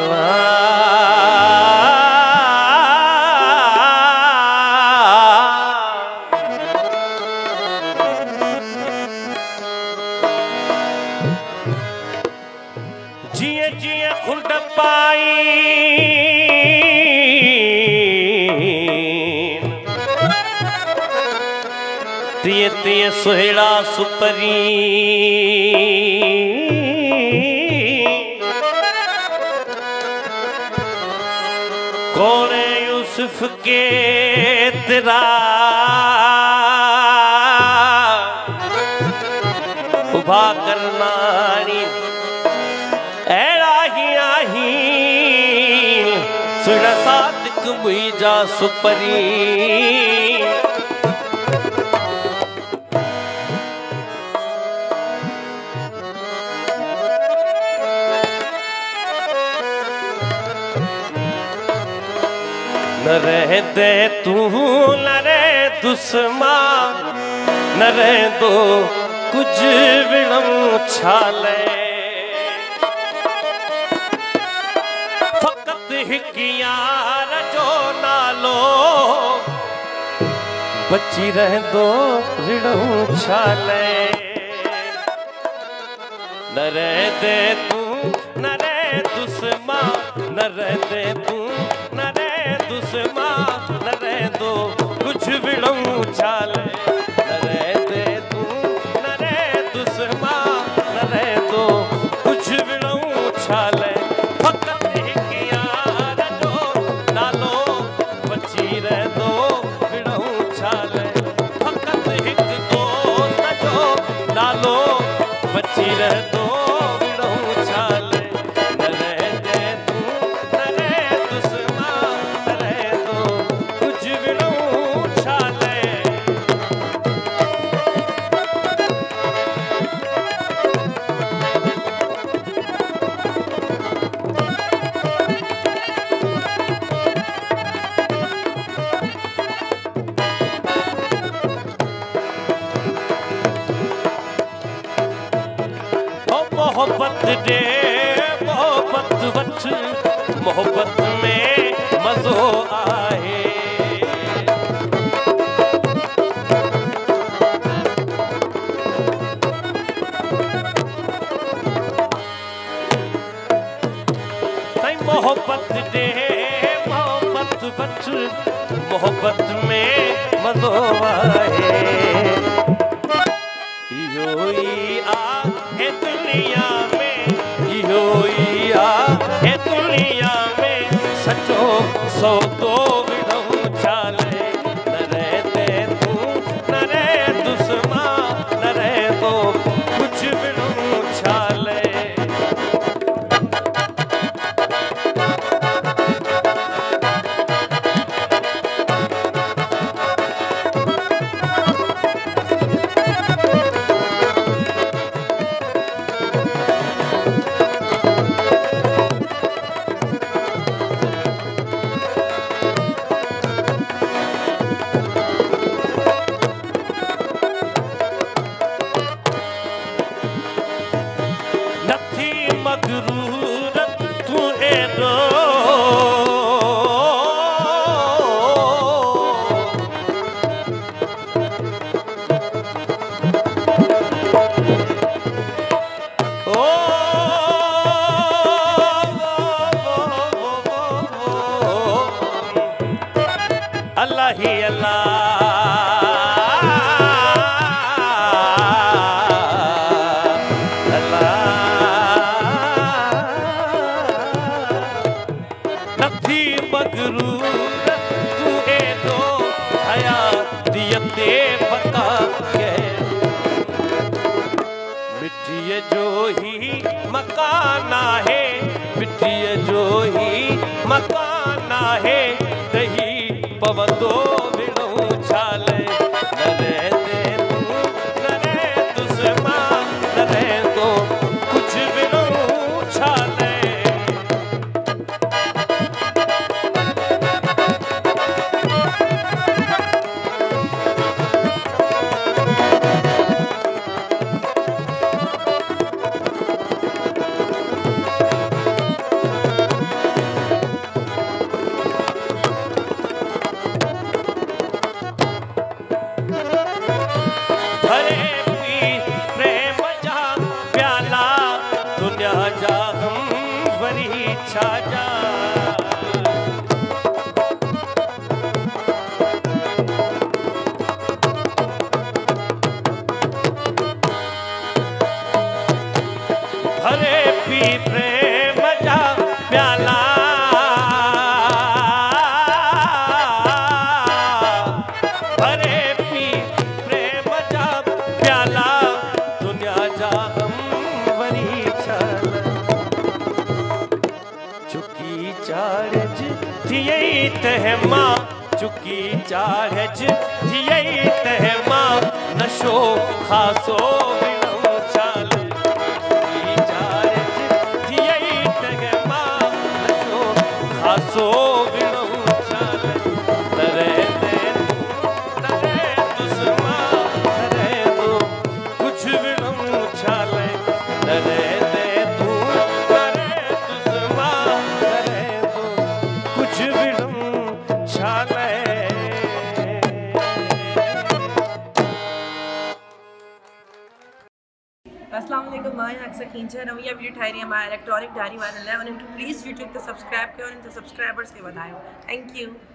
जिए जिए खुंड पाई तिये तिये सुहेड़ा सुपरी कोने यूसुफ के तेरा उभा करनानी सुना सातिक मुईजा सुपरी न रह दे तू न रह दुश्मा न रह दो कुछ विणम छाले फकत हिकियार जो नालो बची रह दो विणम छाले न रह दे तू न रह दुश्मा न रह दे तू न रह दुश्मा न रह दो कुछ विणम छाले न रह दे तू न रह दुश्मा न रह दो कुछ विणम छाले फकत हिकियार जो नालो बची रह दो विणम छाले फकत हिक दोस्त जो नालो बची रह दो मोहब्बत दे मोहब्बत वठ मोहब्बत में मज़ो आहे साईं मोहब्बत दे मोहब्बत वठ मोहब्बत में मज़ो आहे इहो ई आहे दुनिया में इहो ई आहे दुनिया में सचो सौदो विणम छाले न रह दे तू न रह दुश्मा न रह दो कुछ विणम छाले अल्लाह ही अल्लाह नथी मगरूर तू एदो हयातियते पका के मिट्टीअ जो ही मकान आहे मिट्टीअ जो ही मकान आहे दही पवंदो विणम छाले न रह दे तू न रह दुश्मा न रह दो कुछ विणम छाले वरी छा जा भरे पी प्रेम जा प्याला भरे पी प्रेम जा प्याला दुनिया जा हम वरी छल चुकी चाड़ज थियई तहमा चुकी चाड़ज थियई तहमा नशो खासो बिनो छल खासो बिनो छल नरे दे तू नरे दुश्मा नरे दो कुछ बिनो छल नरे दे तू नरे दुश्मा नरे दो कुछ बिनो छल अस्सलाम वालेकुम मैं अक्सर खींचा रवैया वीडियो ठाई हमारा इलेक्ट्रॉनिक डायरी वाला है और इनको प्लीज़ यूट्यूब पे सब्सक्राइब करो और इनके सब्सक्राइबर्स के बताओ। Thank you.